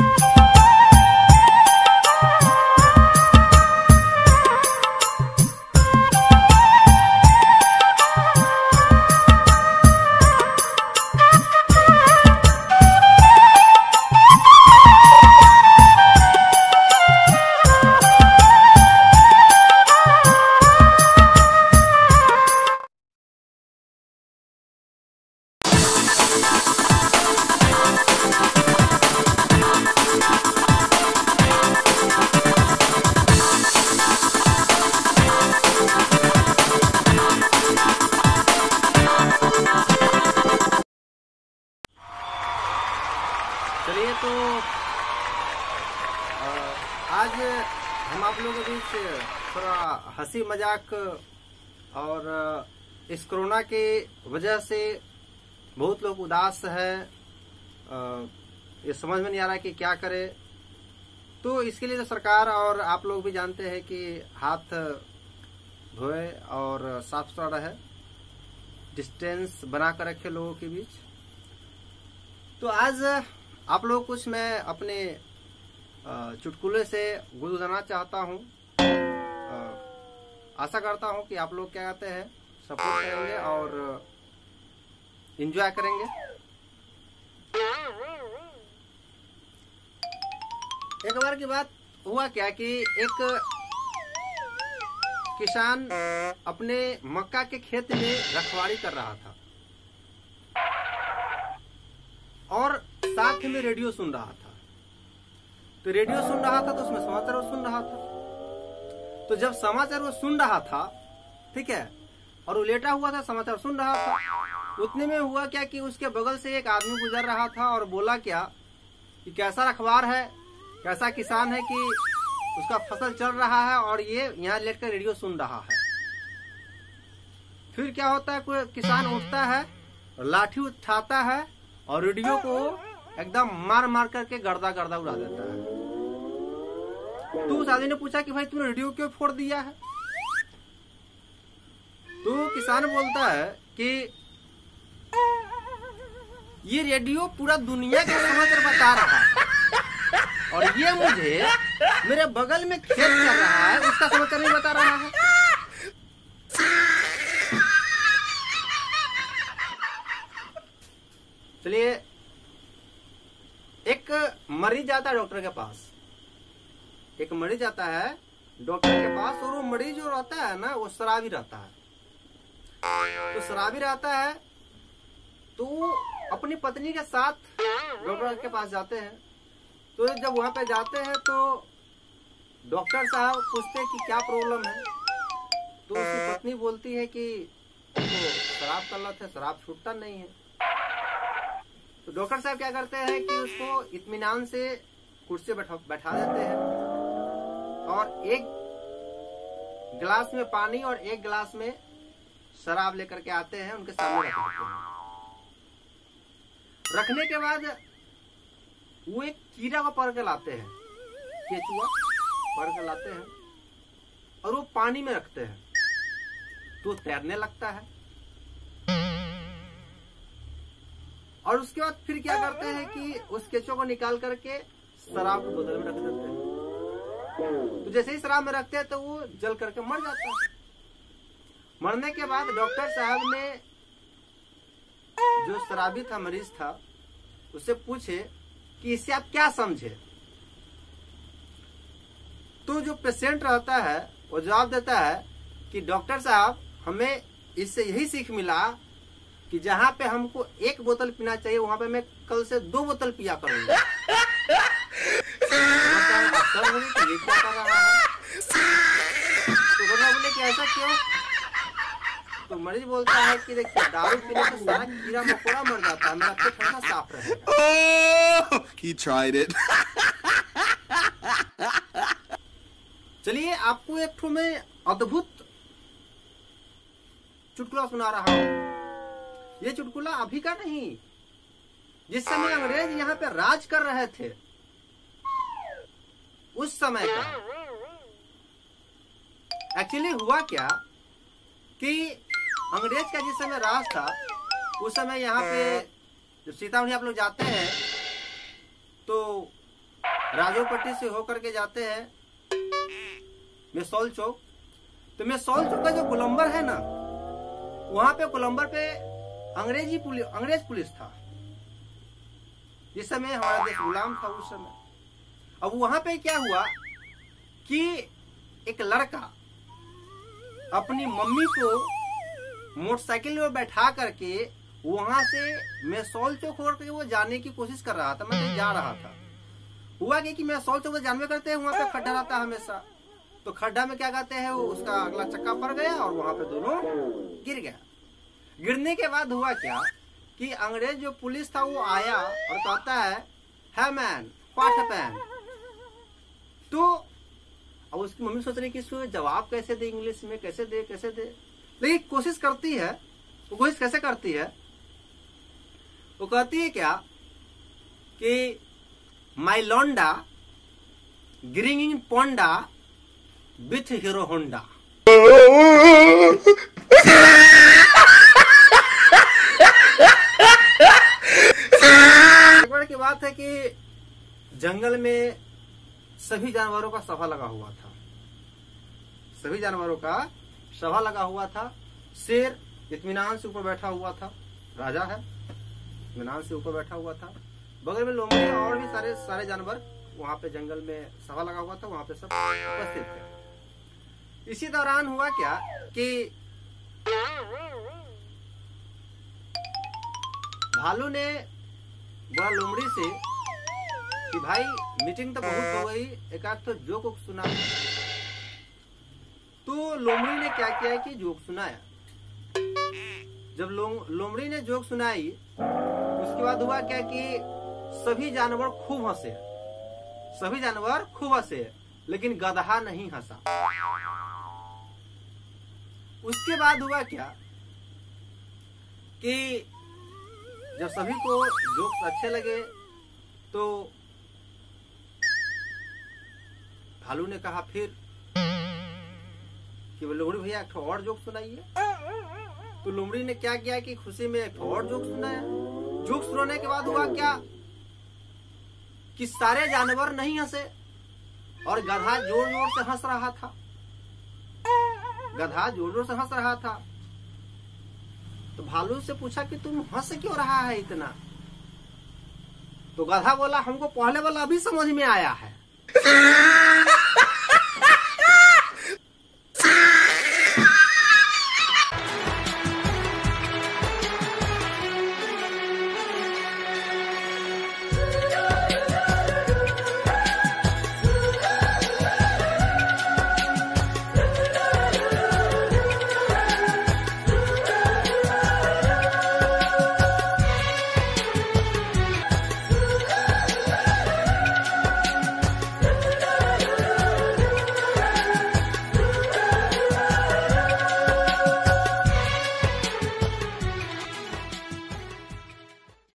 चलिए तो आज हम आप लोगों के बीच थोड़ा हंसी मजाक और इस कोरोना के वजह से बहुत लोग उदास है, ये समझ में नहीं आ रहा कि क्या करे। तो इसके लिए तो सरकार और आप लोग भी जानते हैं कि हाथ धोए और साफ सुथरा रहे, डिस्टेंस बना कर रखे लोगों के बीच। तो आज आप लोग कुछ मैं अपने चुटकुले से गुनगुनाना चाहता हूँ। आशा करता हूँ कि आप लोग क्या कहते हैं सपोर्ट करेंगे और एंजॉय करेंगे। एक बार की बात हुआ क्या कि एक किसान अपने मक्का के खेत में रखवाली कर रहा था और साथ में रेडियो सुन रहा था। तो रेडियो सुन रहा था तो उसमें समाचार वो सुन रहा था। तो जब समाचार वो सुन रहा था, ठीक है, और वो लेटा हुआ था समाचार सुन रहा था, उतने में हुआ क्या कि उसके बगल से एक आदमी गुजर रहा था और बोला क्या कि कैसा रखवार है, कैसा किसान है कि उसका फसल चल रहा है और ये यहाँ लेटकर रेडियो सुन रहा है। फिर क्या होता है, कोई किसान उठता है, लाठी उठाता है और रेडियो को एकदम मार मार करके गर्दा गर्दा उड़ा देता है। तो उस आदमी ने पूछा कि भाई तूने रेडियो क्यों फोड़ दिया है? तो किसान बोलता है कि ये रेडियो पूरा दुनिया का समाचार बता रहा है और ये मुझे मेरे बगल में खेत चल रहा है उसका समाचार नहीं बता रहा है। चलिए, एक मरीज आता है डॉक्टर के पास। एक मरीज आता है डॉक्टर के पास और वो मरीज जो रहता है ना वो शराबी रहता है। तो शराबी रहता है तो अपनी पत्नी के साथ डॉक्टर के पास जाते हैं। तो जब वहां पे जाते हैं तो डॉक्टर साहब पूछते हैं कि क्या प्रॉब्लम है। तो उसकी पत्नी बोलती है कि तो शराब का लत है, शराब छूटता नहीं है। तो डॉक्टर साहब क्या करते हैं कि उसको इत्मीनान से कुर्सी बैठा देते हैं और एक गिलास में पानी और एक गिलास में शराब लेकर के आते हैं, उनके सामने रख देते हैं। रखने के बाद वो एक कीड़ा को पकड़ के लाते हैं, केचुआ पकड़ के लाते हैं और वो पानी में रखते हैं तो तैरने लगता है। और उसके बाद फिर क्या करते हैं कि उस केचुआ को निकाल करके शराब की बोतल में रख देते हैं। तो जैसे ही शराब में रखते हैं तो वो जल करके मर जाता है। मरने के बाद डॉक्टर साहब ने जो शराबी था, मरीज था, उससे पूछे कि इससे आप क्या समझे। तो जो पेशेंट रहता है वो जवाब देता है कि डॉक्टर साहब हमें इससे यही सीख मिला कि जहां पे हमको एक बोतल पीना चाहिए वहां पे मैं कल से 2 बोतल पिया करूंगा। तो ये क्या कर रहा है? तो बोले कि ऐसा क्यों? तो मरीज बोलता है कि देखिए दारू पीने से सारा कीड़ा मकोड़ा मर जाता है, मेरा पेट हमेशा साफ रहेगा। He tried it. चलिए आपको एक ठो मैं अद्भुत चुटकुला सुना रहा हूँ। ये चुटकुला अभी का नहीं, जिस समय अंग्रेज यहाँ पे राज कर रहे थे उस समय का। एक्चुअली हुआ क्या कि अंग्रेज का जिस समय राज था उस समय यहाँ पे जब सीतामढ़ी आप लोग जाते हैं तो राजू पट्टी से होकर के जाते हैं मेसौल चौक। तो मेसौल चौक का जो गोलंबर है ना, वहां पे गोलंबर पे अंग्रेज पुलिस था। जिस समय हमारा देश गुलाम था उस समय। अब वहां पे क्या हुआ कि एक लड़का अपनी मम्मी को मोटरसाइकिल में बैठा करके वहां से मेसौल चौक होकर के वो जाने की कोशिश कर रहा था, मतलब जा रहा था। हुआ कि मेसौल चौक जानवे करते हैं, वहां पे खड्डा रहता है हमेशा। तो खड्डा में क्या कहते हैं, वो उसका अगला चक्का पड़ गया और वहां पे दोनों गिर गया। गिरने के बाद हुआ क्या कि अंग्रेज जो पुलिस था वो आया और कहता है मैन व्हाट हैपेंड। तो अब उसकी मम्मी सोच रही कि इसको जवाब कैसे दे, इंग्लिश में कैसे दे। लेकिन कोशिश करती है। वो कोशिश कैसे करती है, वो कहती है क्या कि माई लौंडा गिरिंग इन पोंडा विथ हीरो होंडा। की बात है कि जंगल में सभी जानवरों का सभा लगा हुआ था। सभी जानवरों का सभा लगा हुआ था। शेर इत्मीनान से ऊपर बैठा हुआ था, राजा है, इत्मीनान से ऊपर बैठा हुआ था। बगल में लोमड़ी और भी सारे जानवर वहां पे जंगल में सभा लगा हुआ था, वहां पे सब उपस्थित थे। इसी दौरान हुआ क्या कि भालू ने बोला लोमड़ी से कि भाई मीटिंग तो बहुत हो गई, एक आध तो जोक सुना। तो लोमड़ी ने क्या किया कि जोक सुनाया। जब लोमड़ी ने जोक सुनाई उसके बाद हुआ क्या कि सभी जानवर खूब हंसे, लेकिन गधा नहीं हंसा। उसके बाद हुआ क्या कि जब सभी को जोक्स अच्छे लगे तो भालू ने कहा फिर कि लोमड़ी भैया एक और जोक सुनाइए। तो लोमड़ी ने क्या किया कि खुशी में एक और जोक सुनाया। जोक सुनाने के बाद हुआ क्या कि सारे जानवर नहीं हंसे और गधा जोर जोर से हंस रहा था। तो भालू से पूछा कि तुम हंस क्यों रहा है इतना। तो गधा बोला हमको पहले वाला अभी समझ में आया है।